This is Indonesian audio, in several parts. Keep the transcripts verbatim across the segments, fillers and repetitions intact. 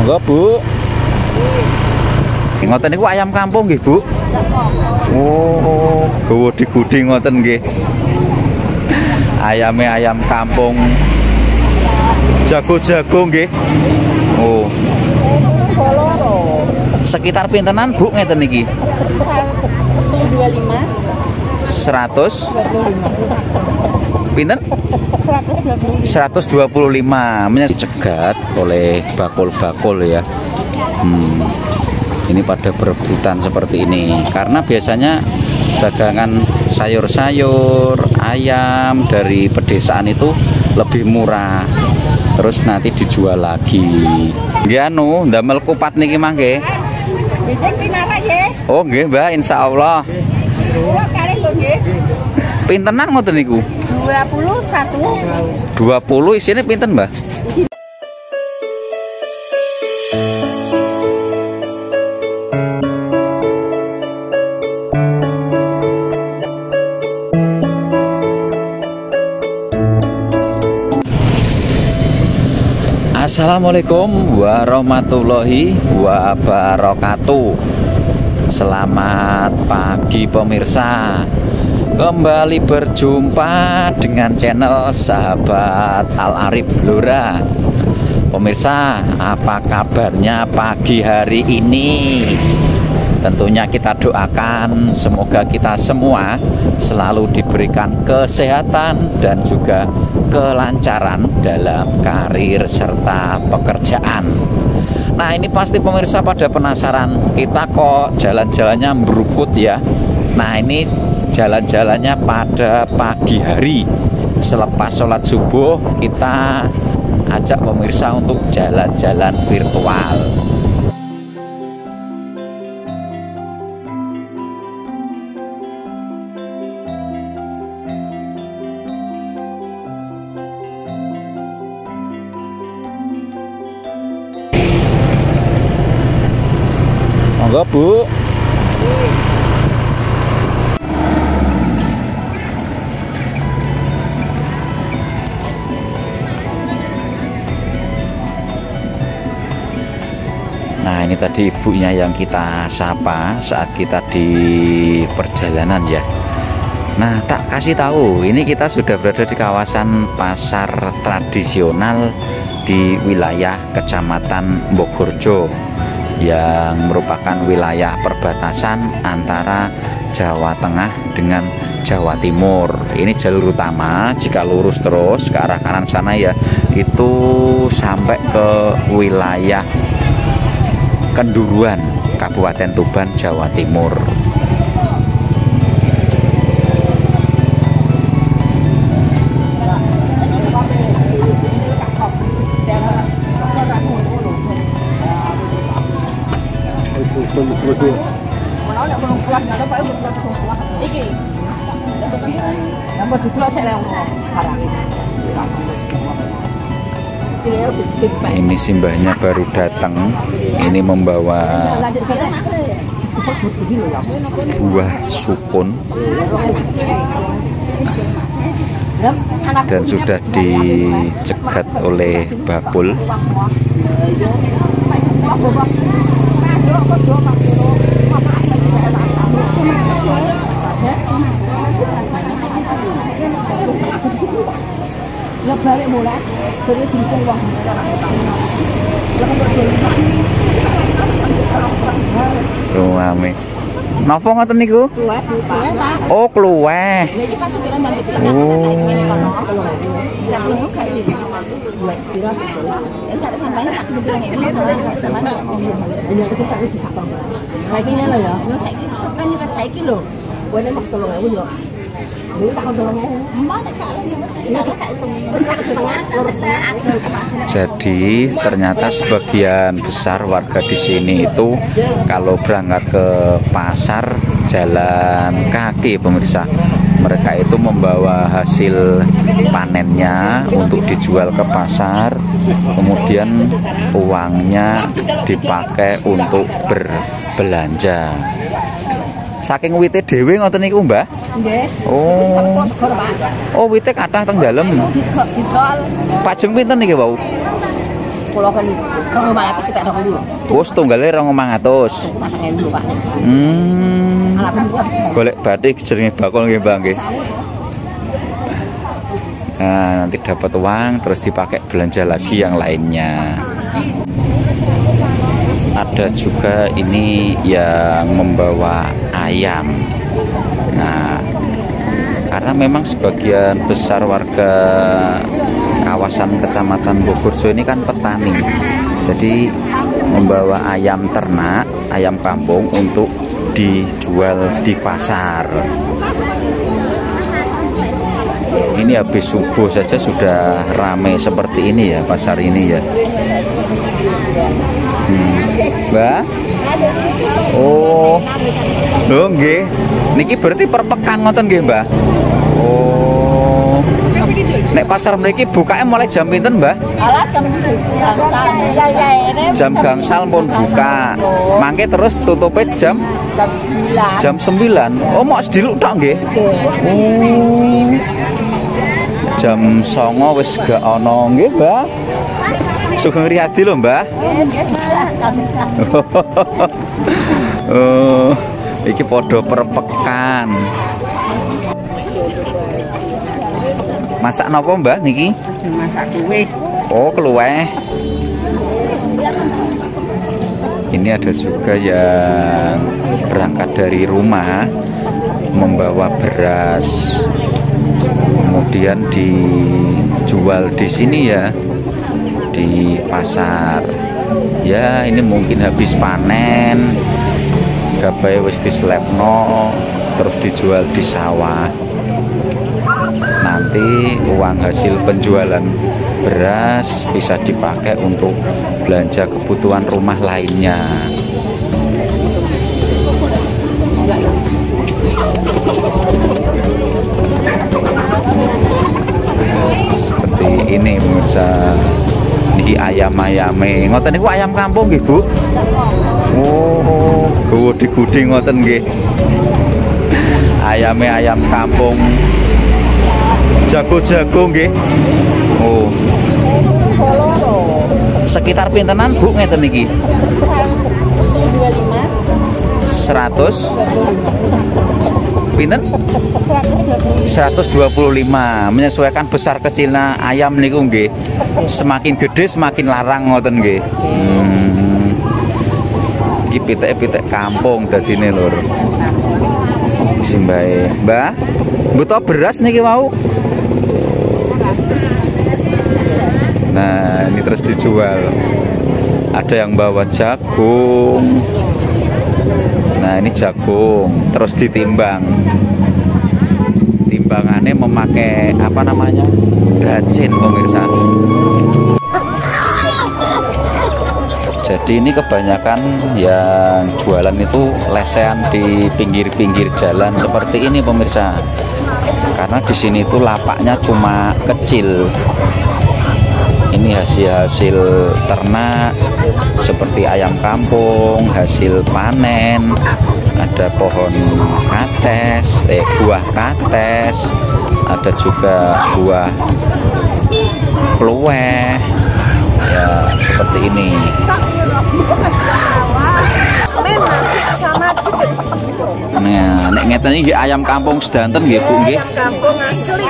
Monggo, Bu. Ngoten niku ayam kampung nggih, Bu? Oh, gudi-gudi ngoten nggih. Ayame ayam kampung. Jago-jago nggih. Oh. Sekitar pintenan, Bu, ngeten niki? seratus pinten? seratus dua puluh lima. Cegat oleh bakul-bakul ya. Hmm. Ini pada berebutan seperti ini karena biasanya dagangan sayur-sayur, ayam dari pedesaan itu lebih murah. Terus nanti dijual lagi. Ya nu, ndamel kupat niki mangke. Oh nggih, Mbak, insyaallah. Pintenan ngoten niku? dua puluh satu. dua puluh isine pinten, Mbak? Assalamualaikum warahmatullahi wabarakatuh. Selamat pagi pemirsa. Kembali berjumpa dengan channel Sahabat Al Arif Blora. Pemirsa, apa kabarnya pagi hari ini? Tentunya kita doakan semoga kita semua selalu diberikan kesehatan dan juga kelancaran dalam karir serta pekerjaan. Nah, ini pasti pemirsa pada penasaran, kita kok jalan-jalannya berukut ya. Nah, ini jalan-jalannya pada pagi hari. Selepas sholat subuh kita ajak pemirsa untuk jalan-jalan virtual. Monggo, Bu. Nah, ini tadi ibunya yang kita sapa saat kita di perjalanan ya. Nah, tak kasih tahu, ini kita sudah berada di kawasan pasar tradisional di wilayah Kecamatan Mbogorjo yang merupakan wilayah perbatasan antara Jawa Tengah dengan Jawa Timur. Ini jalur utama, jika lurus terus ke arah kanan sana ya, itu sampai ke wilayah Kenduruan, Kabupaten Tuban, Jawa Timur. Ini simbahnya baru datang. Ini membawa buah sukun dan sudah dicegat oleh bakul. Ruame. Napa ngoten niku? Oh, kluweh. Oh. Jadi ternyata sebagian besar warga di sini itu kalau berangkat ke pasar jalan kaki pemirsa. Mereka itu membawa hasil panennya untuk dijual ke pasar, kemudian uangnya dipakai untuk berbelanja. Saking wite dhewe ngoten niku, Mbah? Nggih. Oh. Oh, wite kathah teng dalem. Pajeng pinten niki, Wau? Kulo kan rong omah atus sik rong ewu. Wes tunggale rong omah atus. Matang ewu, Pak. Hmm. Ala pun Golek batik jenenge bakul nggih, Mbak nggih. Nah, nanti dapat uang terus dipakai belanja lagi yang lainnya. Ada juga ini yang membawa ayam. Nah, karena memang sebagian besar warga kawasan Kecamatan Bogorjo ini kan petani, jadi membawa ayam ternak, ayam kampung untuk dijual di pasar. Ini habis subuh saja sudah ramai seperti ini ya pasar ini ya. Hmm. Mbak? Oh, lho nggih. Niki berarti per pekan ngoten nggih, Mbak? Oh. Nek pasar mriki bukanya mulai jam pinten, Mbak? Alah jam Jam gangsal pun buka. Mangke terus tutupnya jam jam sembilan. Oh, mau sediluk tok nggih? Oh. Jam songo wis gak ono nggih, Mbak. Sugeng Riyadi lho, Mbak. Oh, iki podo per pekan. Masak napa, Mbak niki? masak kue. Oh, keluwe. Ini ada juga yang berangkat dari rumah membawa beras, kemudian dijual di sini ya, di pasar. Ya, ini mungkin habis panen, gabai wis dislepno, terus dijual di sawah. Nanti uang hasil penjualan beras bisa dipakai untuk belanja kebutuhan rumah lainnya. Seperti ini pemirsa, niki ayam-ayame. Ngoten niku ayam kampung nggih, Bu? Oh, gede-gede ngoten nggih. Ayame ayam kampung. Jago-jago nggih. Oh. Sekitar pintenan, Bu, ngeten niki? seratus pinten? seratus dua puluh lima. Menyesuaikan besar kecilnya ayam niku nggih. Semakin gede semakin larang ngoten nggih. Hmm. Iki pitik-pitik kampung dadine lur. Simbae, Mbak. Butuh beras niki wau. Nah, ini terus dijual. Ada yang bawa jagung. Nah, ini jagung terus ditimbang. Timbangannya memakai apa namanya? Racin, pemirsa. Jadi ini kebanyakan yang jualan itu lesehan di pinggir-pinggir jalan seperti ini, pemirsa. Karena di sini itu lapaknya cuma kecil. Ini hasil-hasil ternak seperti ayam kampung, hasil panen, ada pohon kates, eh buah kates, ada juga buah kluwe, ya seperti ini. Nah, nek ngeten iki ayam kampung sedanten nggih, Bu nggih. Ayam kampung asli.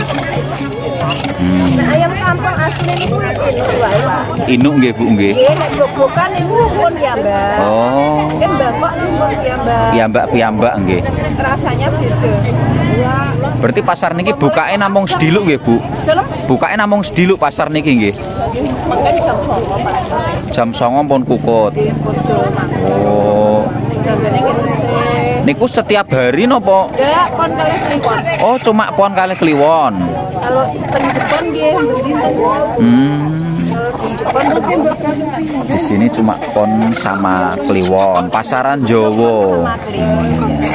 Hmm. Nah, ayam kampung asli niku inu wae, Pak. Inuk nggih, Bu nggih. Nggih, nek bukan niku pun ya, Mbak. Oh. Kan Bapak niku ya, Mbak. Piyambak-piyambak nggih. Rasanya beda. Ya. Berarti pasar niki bukake namung sediluk nggih, Bu? Bukake namung sediluk pasar niki nggih. Makan jam songo, Pak. Jam songo pun kukut. Oh. Niku setiap hari nopo? Ya, pon kalih kliwon. Oh, cuma pon kalih kliwon. Kalau teng Jepang nggih bendino. Hmm. Jepang Di sini cuma pon sama kliwon, pasaran Jowo. Hmm.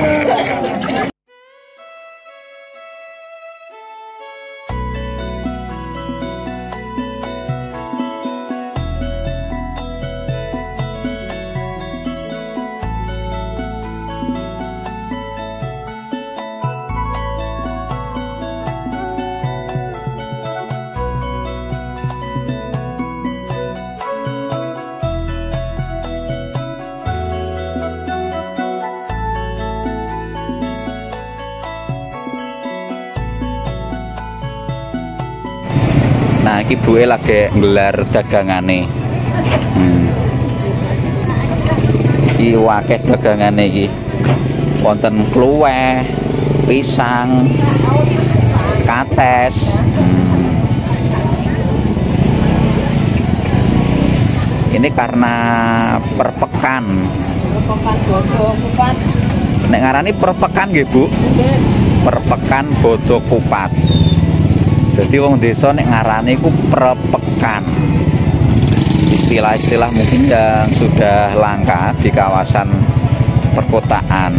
Nah, iki ibuke lagi nggelar dagangane. Hmm. Iki akeh dagangane iki. Wonten kluweh, pisang, kates. Hmm. Ini karena perpekan. Perpekan bodo kupat. Nek ngarani perpekan nggih, Bu. Perpekan bodo kupat. Jadi wong desa nek ngarani iku perpekan. Istilah-istilah mungkin yang sudah langka di kawasan perkotaan.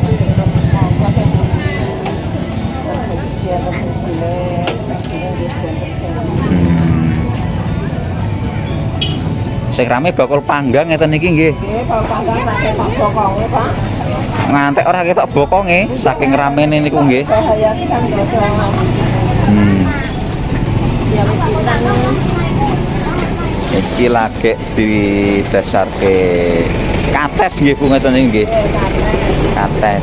Sing rame bakul panggang ngeten iki nggih. Nggih, bakul panggang pakai bokonge, Pak. Ngantek ora ketok bokonge saking ramene niku nggih. Bahaya kan dosa. Hmm. Ya pinten. Iki lagi didasarke kates nggih Bu ngeten iki nggih. Kates.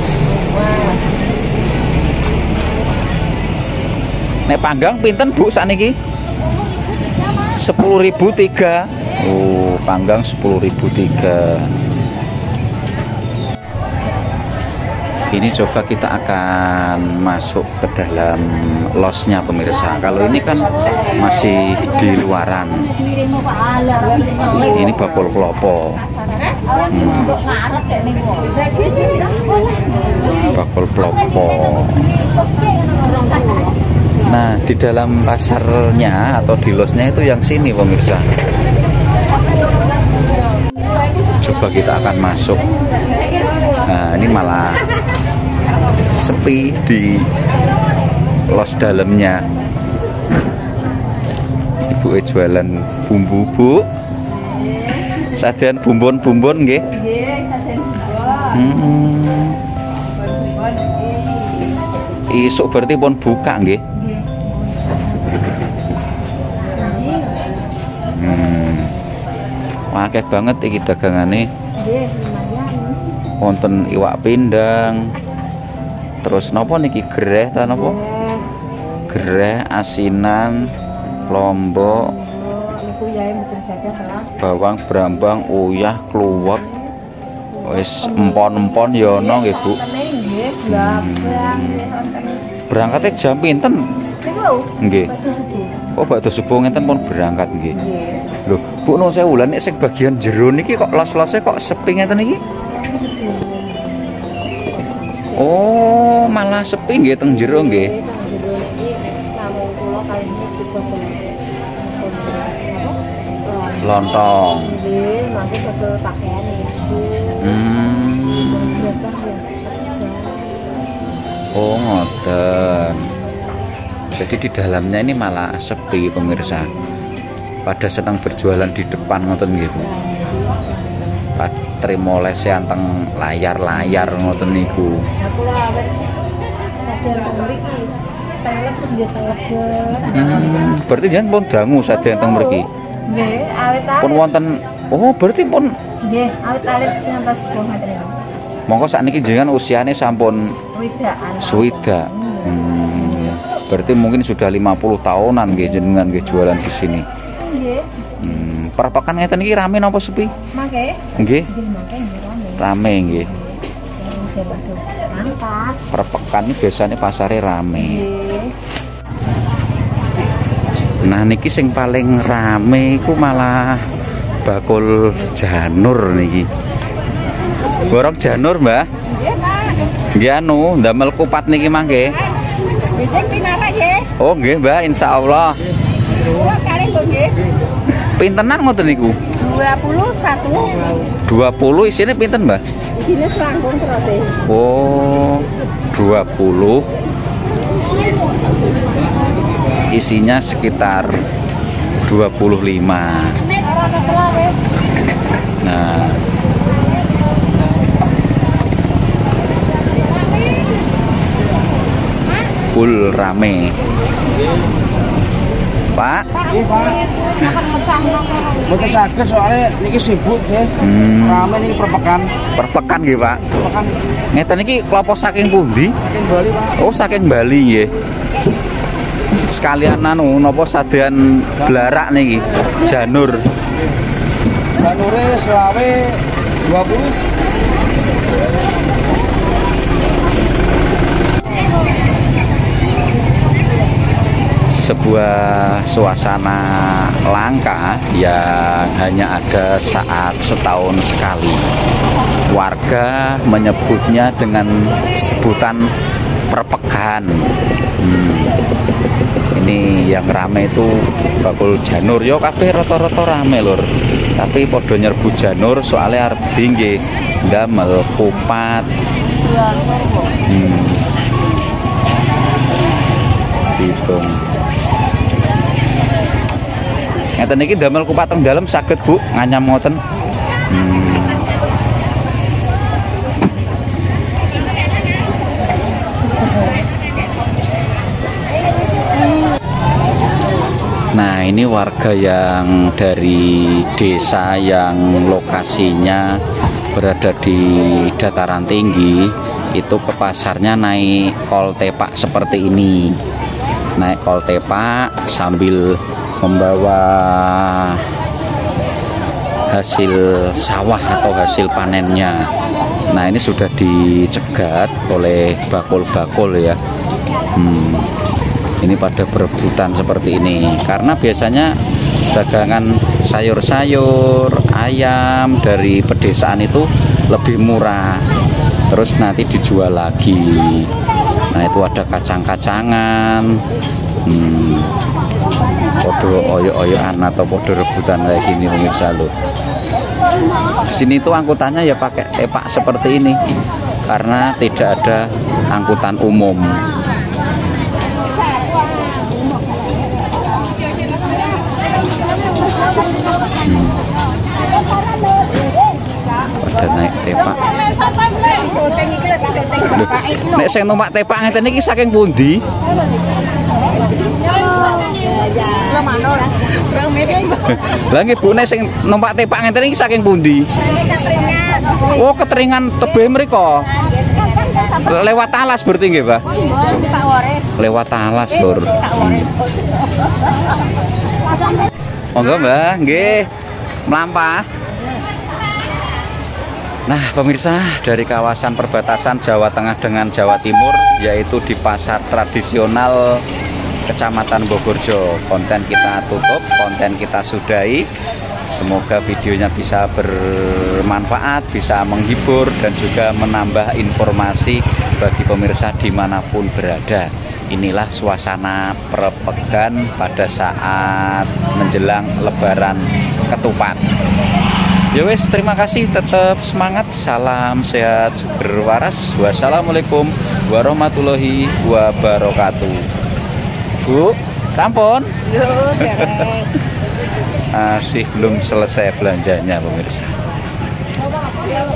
Nek panggang pinten Bu sakniki? sepuluh ribu tiga. Oh, panggang sepuluh ribu tiga. Ini coba kita akan masuk ke dalam losnya pemirsa. Kalau ini kan masih di luaran. Ini bakul klopo. Hmm. Bakul klopo. Nah, di dalam pasarnya atau di losnya itu yang sini pemirsa. Coba kita akan masuk. Nah, ini malah sepi di los dalamnya. Ibu jualan bumbu, Bu. Sadean bumbon-bumbon nggih. Hmm. Isuk berarti pun buka nggih. Hmm. Akeh banget iki dagangane. Nggih, lumayan. Wonten iwak pindang. Terus napa niki gereh ta napa? Gereh asinan, lombok, Niku yae mboten jaga kelas. bawang brambang, uyah, kluwek. Wis empon-empon ya ana nggih, Bu. Nggih, blabang. Berangkatnya jam pinten? Niku Nggih. batu subuh. Oh, bakdo subuh ngenten pun berangkat nggih. Nggih. Lho, Bu nun sewu lan nek sing bagian jero niki kok los-lose kok sepi ngeten iki? Oh, malah sepi nggih teng jero nggih. Lontong. Nggih, nanti betul pakaian ibu. Hmm. Oh, ngoten. Jadi di dalamnya ini malah sepi pemirsa. Pada sedang berjualan di depan ngoten nggih, Bu. Trimo lese anteng layar-layar ngoten niku. Nah, kula awet sadar mriki. Telep nggih telep. Hmm, berarti jenengan pun dangu sadaya teng mriki. Nggih, awet-awet. Pun wonten oh, berarti pun Nggih, awet-awet ngantos sepuluh meter. mongko sakniki jenengan usiane sampun Widaan. swidak. Hmm, berarti mungkin sudah lima puluh tahunan nggih jenengan nggih jualan di sini. Nggih. Hmm, perpekan ngeten iki rame napa sepi? Mangke. Nggih, Nggih, mangke nggih rame. rame nggih. Nggih, waduh. Mantap. Perpekan ini biasanya pasarnya rame. Nggih. Nah niki sing paling rame iku malah bakul janur niki. Borok janur, Mbah. Nggih, Pak. Nggih anu, ndamel kupat niki mangke. Bijak pinara nggih. Oh nggih, Mbah, insyaallah. Kula kalih lho nggih. Pintenan ngoten niku? dua puluh satu. dua puluh isine pinten, Mbah? Isine selangkung terus. Oh, dua puluh. Isinya sekitar dua puluh lima. Nah, full rame. Pak, Mboten saged soalnya niki sibuk sih. hmm, Rame niki perpekan. perpekan nggih, Pak. Perpekan Ngeten iki klopo saking pundi? saking Bali, Pak. Oh, saking Bali nggih. sekalian anu nopo sadean blarak niki janur. Janure selawe dua puluh. Sebuah suasana langka yang hanya ada saat setahun sekali. Warga menyebutnya dengan sebutan perpekan. Hmm. Ini yang rame itu bakul janur. Yo kabeh rata-rata rame lur. Tapi podo nyerbu janur soalnya arep tinggi damel kupat. Hmm. Hitung. Ngeten iki damel kupat teng dalem saged Bu nganyam ngoten. Hmm. Nah, ini warga yang dari desa yang lokasinya berada di dataran tinggi, itu ke pasarnya naik kol tepak seperti ini. Naik kol tepak sambil membawa hasil sawah atau hasil panennya. Nah, ini sudah dicegat oleh bakul-bakul ya. Hmm. Ini pada berebutan seperti ini karena biasanya dagangan sayur-sayur, ayam dari pedesaan itu lebih murah, terus nanti dijual lagi. Nah, itu ada kacang-kacangan, hmm, podo oyo-oyoan atau podo rebutan kayak gini pemirsa loh. Sini tuh angkutannya ya pakai tepak seperti ini karena tidak ada angkutan umum. Hmm. Pada naik tepak. Nek sing numpak tepak ngeten iki saking pundi? Lah nggih Bu, nek sing numpak tepak ngeten iki saking pundi? Oh, keteringan tebih mriko. Lewat alas berarti nggih, Pak? Lewat alas, Lur. Monggo, Mbah, nggih. Mlampah. Nah, pemirsa, dari kawasan perbatasan Jawa Tengah dengan Jawa Timur, yaitu di pasar tradisional Kecamatan Bogorjo, konten kita tutup, konten kita sudahi. Semoga videonya bisa bermanfaat, bisa menghibur, dan juga menambah informasi bagi pemirsa dimanapun berada. Inilah suasana perpekan pada saat menjelang Lebaran Ketupat. Ya wes, terima kasih, tetap semangat, salam sehat berwaras. Wassalamualaikum warahmatullahi wabarakatuh. Bu, sampun. Masih belum selesai belanjanya pemirsa.